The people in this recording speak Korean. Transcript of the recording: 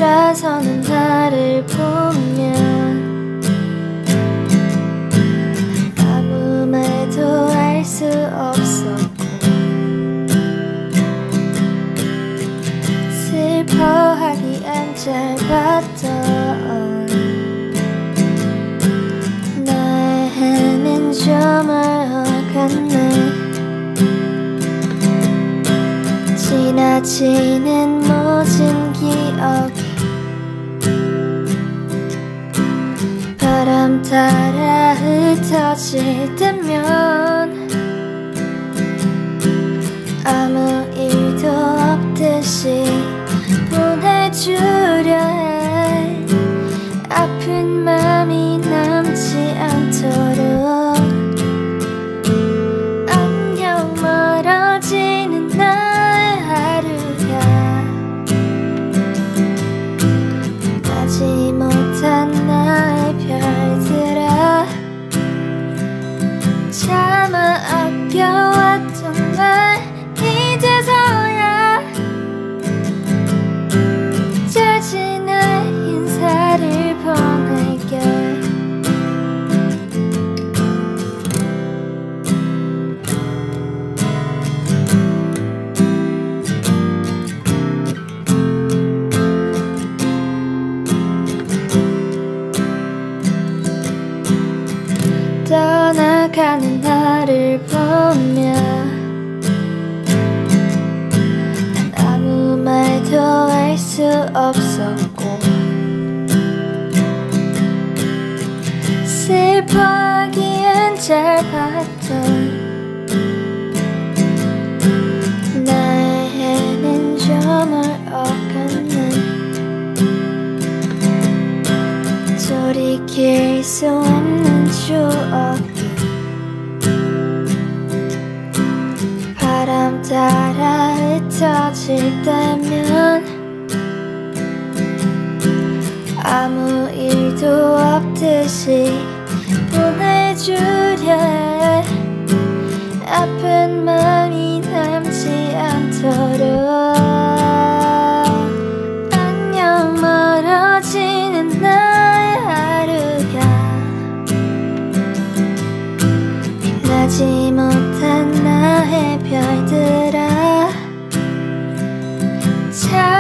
돌아서는 나를 보면 아무 말도 할 수 없었고 슬퍼하기엔 짧았던 나의 해는 좀 멀어갔네. 지나치는 모든 기억이 바람 따라 흩어질 때면 아무 일도 없듯이 보내주려 해. 아픈 마음이 남지 않도록 안녕 멀어지는 나의 하루가 가지 못한 나의 별들아 차마 아껴왔던 날 이제서야 잘 지내 인사를 보낼게. 떠나가는 나를 보며 난 아무 말도 할 수 없었고 슬퍼하기엔 짧았던 나의 해는 좀 멀어갔네. 돌이킬 수 없는 추억이 바람 따라 흩어질 때면 아무 일도 없듯이 보내주려 해. 아픈 마음이 남지 않도록 안녕 멀어지는 나의 하루가 빛나지 못한 나의 별들아